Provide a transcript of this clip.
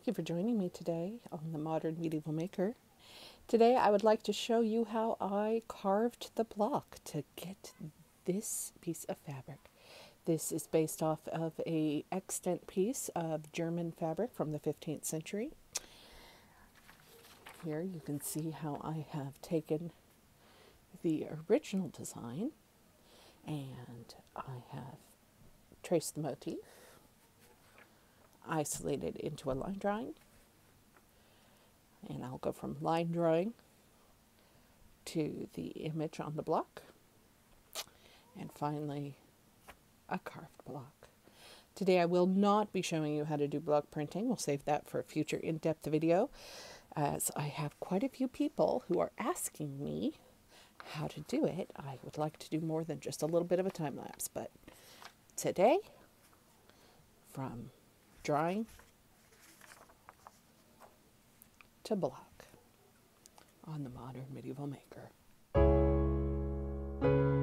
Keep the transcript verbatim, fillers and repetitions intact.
Thank you for joining me today on the Modern Medieval Maker. Today I would like to show you how I carved the block to get this piece of fabric. This is based off of a extant piece of German fabric from the fifteenth century. Here you can see how I have taken the original design and I have traced the motif, isolated into a line drawing, and I'll go from line drawing to the image on the block, and finally a carved block. Today I will not be showing you how to do block printing. We'll save that for a future in-depth video, as I have quite a few people who are asking me how to do it. I would like to do more than just a little bit of a time lapse, but today, from drawing to block on the Modern Medieval Maker.